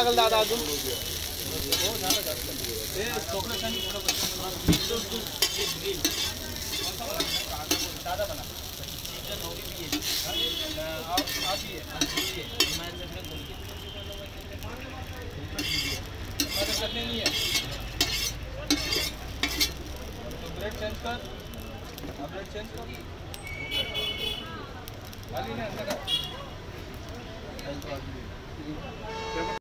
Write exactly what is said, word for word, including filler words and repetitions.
लागल दादा अजून दादा बना चटनी नहीं है तो ब्रेड चेंज कर ब्रेड चेंज कर खाली नहीं अंदर